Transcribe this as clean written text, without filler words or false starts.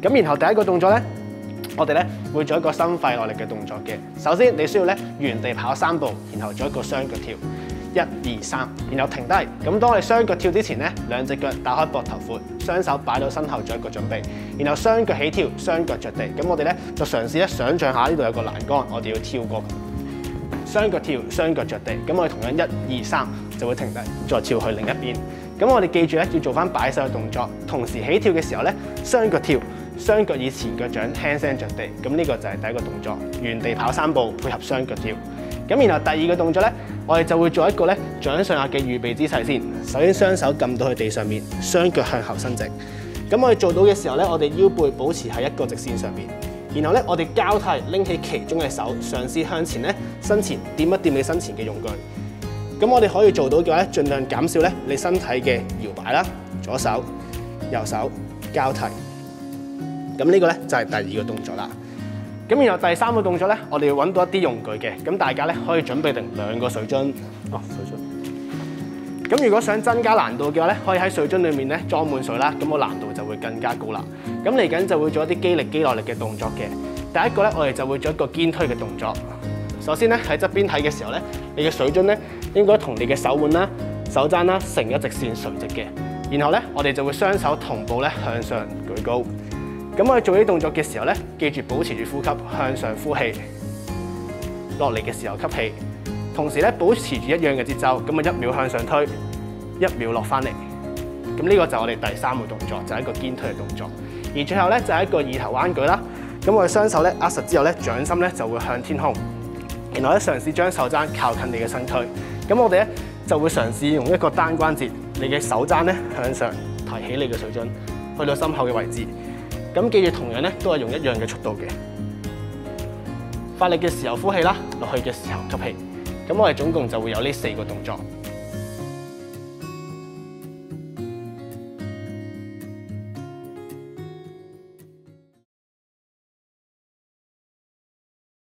咁然後第一個動作咧，我哋咧會做一個心肺耐力嘅動作嘅。首先你需要咧原地跑3步，然後做一個雙腳跳，1、2、3，然後停低。咁當我哋雙腳跳之前咧，兩隻腳打開膊頭闊，雙手擺到身後做一個準備，然後雙腳起跳，雙腳着地。咁我哋咧就嘗試咧想像下呢度有個欄杆，我哋要跳過。雙腳跳，雙腳着地。咁我哋同樣1、2、3就會停低，再跳去另一邊。咁我哋記住咧要做翻擺手嘅動作，同時起跳嘅時候咧，雙腳跳，雙腳以前腳掌輕聲着地。咁呢個就係第一個動作，原地跑3步配合雙腳跳。咁然後第二個動作咧，我哋就會做一個咧掌上壓嘅預備姿勢先。首先雙手撳到去地上面，雙腳向後伸直。咁我哋做到嘅時候咧，我哋腰背保持喺一個直線上邊。然後咧，我哋交替拎起其中嘅手，嘗試向前咧身前掂一掂你身前嘅用具。咁我哋可以做到嘅話咧，盡量減少咧你身體嘅搖擺啦，左手、右手交替。咁呢個咧就係第二個動作啦。咁然後第三個動作咧，我哋要揾到一啲用具嘅。咁大家咧可以準備定2個水樽。水樽。咁如果想增加難度嘅話咧，可以喺水樽裡面咧裝滿水啦。咁個難度就會更加高啦。咁嚟緊就會做一啲肌力、肌耐力嘅動作嘅。第一個咧，我哋就會做一個肩推嘅動作。首先咧喺側邊睇嘅時候咧，你嘅水樽咧應該同你嘅手腕啦、手踭啦成一直線垂直嘅。然後咧，我哋就會雙手同步咧向上舉高。咁我哋做呢啲動作嘅時候咧，記住保持住呼吸，向上呼氣，落嚟嘅時候吸氣，同時咧保持住一樣嘅節奏。咁啊1秒向上推，1秒落翻嚟。咁呢個就係我哋第三個動作，就係一個肩推嘅動作。而最後咧就係一個二頭彎舉啦。咁我哋雙手咧握實之後咧，掌心咧就會向天空。然後咧嘗試將手踭靠近你嘅身軀。咁我哋咧就會嘗試用一個單關節，你嘅手踭咧向上提起你嘅水樽，去到心口嘅位置。咁記住同樣咧都係用一樣嘅速度嘅。發力嘅時候呼氣啦，落去嘅時候吸氣。咁我哋總共就會有呢4個動作。